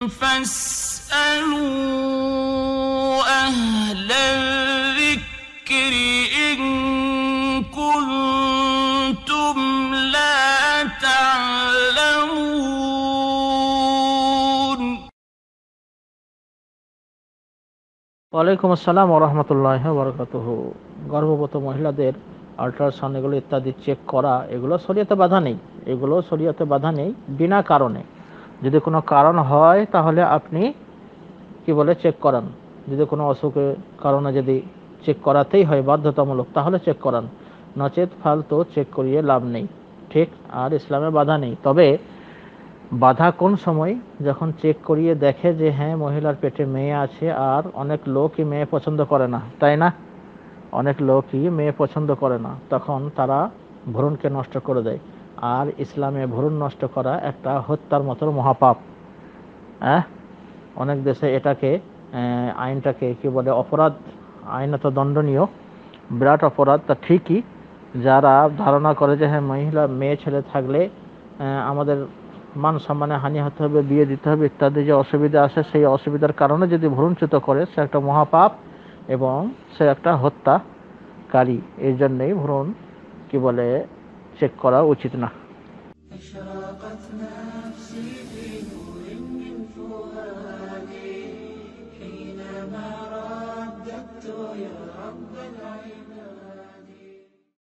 فاسألوا أهل الذكر إن كنتم لا تعلمون ওয়ালাইকুম আসসালাম ওয়া রাহমাতুল্লাহি ওয়া বারাকাতুহু। গর্ভবতী মহিলাদের আল্ট্রাসাউন্ড এগুলো ইত্যাদি চেক করা, এগুলো শরীয়তে বাধা নেই। এগুলো শরীয়তে বাধা নেই বিনা কারণে। যদি কোনো কারণ হয় তাহলে আপনি চেক করান। যদি কোনো অসুখের কারণে যদি চেক করাতেই হয় বাধ্যতামূলক, তাহলে চেক করান, নচেত ফালতু চেক করিয়ে লাভ নেই। ঠিক, আর ইসলামে বাধা নেই। তবে বাধা কোন সময়? যখন চেক করিয়ে দেখে যে হ্যাঁ, মহিলার পেটে মেয়ে আছে। আর অনেক লোকই মেয়ে পছন্দ করে না, তাই না? অনেক লোকই মেয়ে পছন্দ করে না, তখন তারা ভ্রূণকে নষ্ট করে দেয়। আর ইসলামে ভ্রূণ নষ্ট করা একটা হত্যার মতো মহাপাপ। অনেক দেশে এটাকে আইনটাকে অপরাধ, আইনত দণ্ডনীয়, বিরাট অপরাধ। তা ঠিকই, যারা ধারণা করে যে হ্যাঁ, মেয়ে ছেলে থাকলে আমাদের মান সম্মানে হানি হতে হবে, বিয়ে দিতে হবে ইত্যাদি যে অসুবিধা আসে, সেই অসুবিধার কারণে যদি ভ্রূণচ্যুত করে, সে একটা মহাপাপ এবং সে একটা হত্যাকারী। এই জন্যই ভ্রূণ চেক করা উচিত না। أشرقت نفسي بنور من فؤادي حينما رددت يا رب